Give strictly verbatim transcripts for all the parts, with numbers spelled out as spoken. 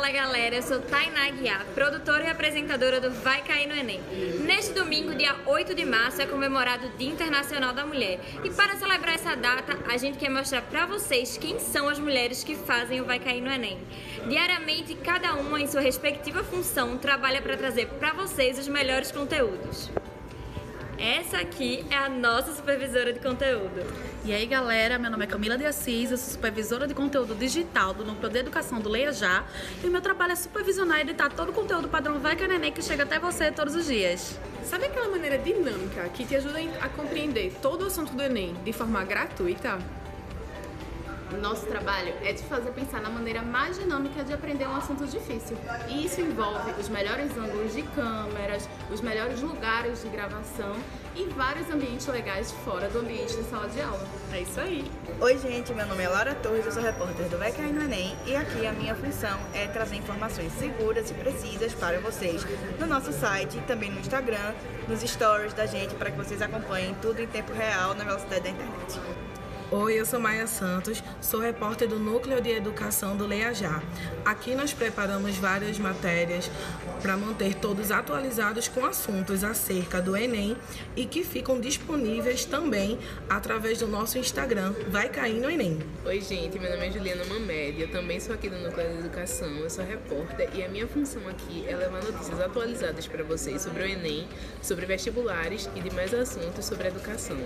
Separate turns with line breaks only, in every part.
Fala galera, eu sou Tainá Guiar, produtora e apresentadora do Vai Cair no Enem. Neste domingo, dia oito de março, é comemorado o Dia Internacional da Mulher. E para celebrar essa data, a gente quer mostrar pra vocês quem são as mulheres que fazem o Vai Cair no Enem. Diariamente, cada uma em sua respectiva função trabalha para trazer pra vocês os melhores conteúdos. Essa aqui é a nossa supervisora de conteúdo.
E aí galera, meu nome é Camila de Assis, eu sou supervisora de conteúdo digital do Núcleo de Educação do Leia Já. E o meu trabalho é supervisionar e editar todo o conteúdo padrão Vai Cair no Enem que chega até você todos os dias.
Sabe aquela maneira dinâmica que te ajuda a compreender todo o assunto do Enem de forma gratuita?
Nosso trabalho é te fazer pensar na maneira mais dinâmica de aprender um assunto difícil. E isso envolve os melhores ângulos de câmeras, os melhores lugares de gravação e vários ambientes legais fora do ambiente de sala de aula.
É isso aí!
Oi gente, meu nome é Laura Torres, eu sou repórter do Vai Cair no Enem e aqui a minha função é trazer informações seguras e precisas para vocês no nosso site e também no Instagram, nos stories da gente, para que vocês acompanhem tudo em tempo real na velocidade da internet.
Oi, eu sou Maia Santos, sou repórter do Núcleo de Educação do Leia Já. Aqui nós preparamos várias matérias para manter todos atualizados com assuntos acerca do Enem e que ficam disponíveis também através do nosso Instagram, Vai Cair no Enem.
Oi gente, meu nome é Juliana Mamede, eu também sou aqui do Núcleo de Educação, eu sou repórter e a minha função aqui é levar notícias atualizadas para vocês sobre o Enem, sobre vestibulares e demais assuntos sobre educação.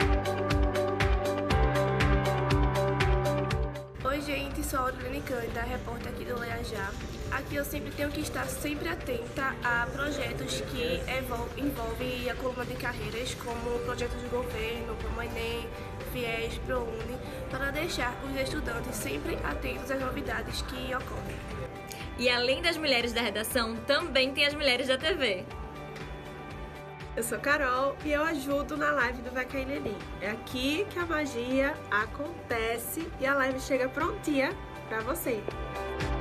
Oi gente, sou a Aureliane Cândida, repórter aqui do Leia Já. Aqui eu sempre tenho que estar sempre atenta a projetos que envolvem a coluna de carreiras, como projetos de governo, como Enem, FIES, ProUni, para deixar os estudantes sempre atentos às novidades que ocorrem.
E além das mulheres da redação, também tem as mulheres da T V.
Eu sou Carol e eu ajudo na live do Vai Cair no Enem. É aqui que a magia acontece e a live chega prontinha pra você.